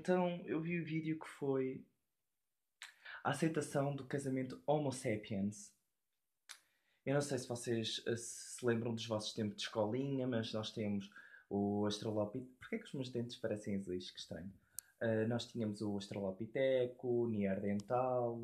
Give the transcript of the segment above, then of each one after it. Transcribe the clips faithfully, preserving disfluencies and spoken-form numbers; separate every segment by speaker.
Speaker 1: Então, eu vi o vídeo que foi a aceitação do casamento Homo sapiens. Eu não sei se vocês eh, se lembram dos vossos tempos de escolinha, mas nós temos o Australopithecus. Porquê que os meus dentes parecem azuis? Que estranho. Uh, nós tínhamos o Australopithecus, o Neandertal,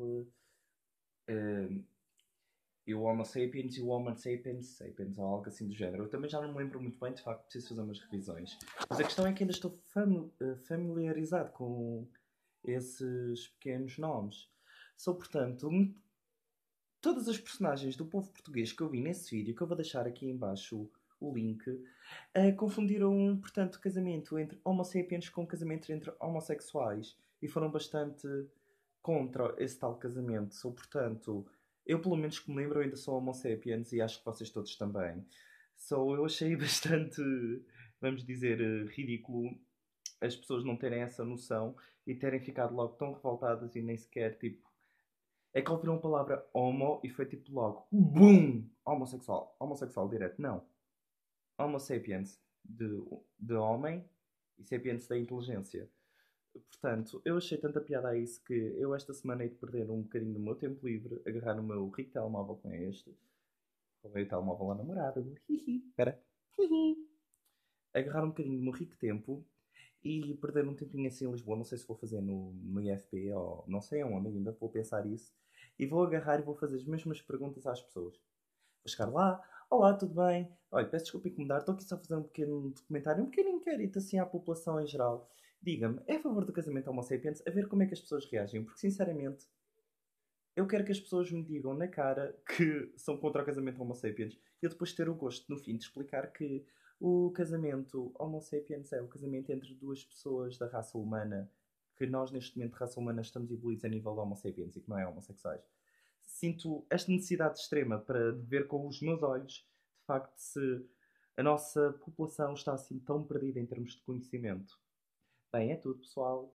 Speaker 1: uh, e o Homo sapiens e o Homo sapiens, sapiens ou algo assim do género. Eu também já não me lembro muito bem, de facto, preciso fazer umas revisões. Mas a questão é que ainda estou fami uh, familiarizado com esses pequenos nomes. Sou, portanto, um, todas as personagens do povo português que eu vi nesse vídeo, que eu vou deixar aqui em baixo o link, uh, confundiram, portanto, o casamento entre Homo sapiens com o casamento entre homossexuais e foram bastante contra esse tal casamento. Sou, portanto, eu pelo menos que me lembro, ainda sou Homo sapiens e acho que vocês todos também. So, eu achei bastante, vamos dizer, uh, ridículo as pessoas não terem essa noção e terem ficado logo tão revoltadas e nem sequer, tipo... É que ouviram a palavra homo e foi tipo logo, BUM! Homossexual. Homossexual direto. Não. Homo sapiens de, de homem e sapiens da inteligência. Portanto, eu achei tanta piada a isso que eu esta semana hei de perder um bocadinho do meu tempo livre, agarrar no meu rico telemóvel com este. Roubei o telemóvel à namorada. Hihi. Espera. Hihi. Agarrar um bocadinho do meu rico tempo e perder um tempinho assim em Lisboa. Não sei se vou fazer no, no I F P ou não sei aonde ainda, vou pensar isso. E vou agarrar e vou fazer as mesmas perguntas às pessoas. Vou chegar lá, olá, tudo bem? Olha, peço desculpa incomodar, estou aqui só a fazer um pequeno documentário, um pequeno inquérito assim à população em geral. Diga-me, é a favor do casamento Homo sapiens? A ver como é que as pessoas reagem, porque sinceramente eu quero que as pessoas me digam na cara que são contra o casamento Homo sapiens e eu depois ter o gosto no fim de explicar que o casamento Homo sapiens é o casamento entre duas pessoas da raça humana, que nós neste momento, raça humana, estamos evoluídos a nível de Homo sapiens e que não é homossexuais. Sinto esta necessidade extrema para ver com os meus olhos, de facto, se a nossa população está assim tão perdida em termos de conhecimento. Bem, é tudo, pessoal.